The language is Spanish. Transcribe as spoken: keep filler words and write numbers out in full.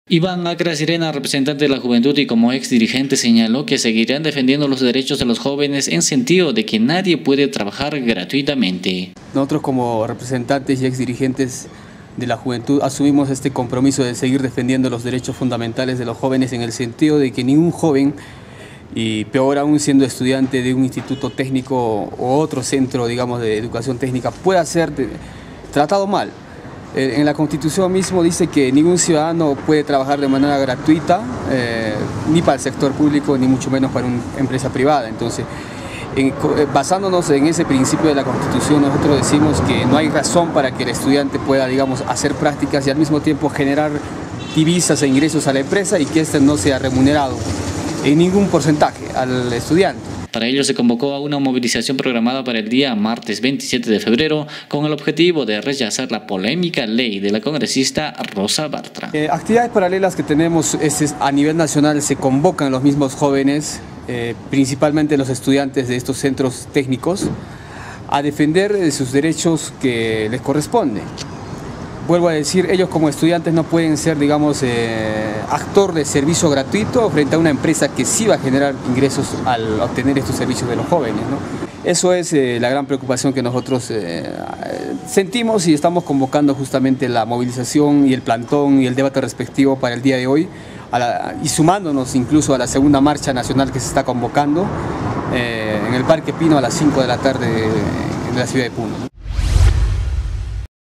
Iván Acra Sirena, representante de la juventud y como ex dirigente, señaló que seguirán defendiendo los derechos de los jóvenes en sentido de que nadie puede trabajar gratuitamente. Nosotros como representantes y ex dirigentes de la juventud asumimos este compromiso de seguir defendiendo los derechos fundamentales de los jóvenes en el sentido de que ningún joven, y peor aún siendo estudiante de un instituto técnico o otro centro, digamos, de educación técnica, pueda ser tratado mal. En la Constitución mismo dice que ningún ciudadano puede trabajar de manera gratuita, eh, ni para el sector público, ni mucho menos para una empresa privada. Entonces, en, basándonos en ese principio de la Constitución, nosotros decimos que no hay razón para que el estudiante pueda, digamos, hacer prácticas y al mismo tiempo generar divisas e ingresos a la empresa y que éste no sea remunerado en ningún porcentaje al estudiante. Para ello se convocó a una movilización programada para el día martes veintisiete de febrero con el objetivo de rechazar la polémica ley de la congresista Rosa Bartra. Eh, actividades paralelas que tenemos es, es, a nivel nacional se convocan los mismos jóvenes, eh, principalmente los estudiantes de estos centros técnicos, a defender sus derechos que les corresponden. Vuelvo a decir, ellos como estudiantes no pueden ser, digamos, eh, actor de servicio gratuito frente a una empresa que sí va a generar ingresos al obtener estos servicios de los jóvenes, ¿no? Eso es eh, la gran preocupación que nosotros eh, sentimos y estamos convocando justamente la movilización y el plantón y el debate respectivo para el día de hoy a la, y sumándonos incluso a la segunda marcha nacional que se está convocando eh, en el Parque Pino a las cinco de la tarde en la ciudad de Puno, ¿no?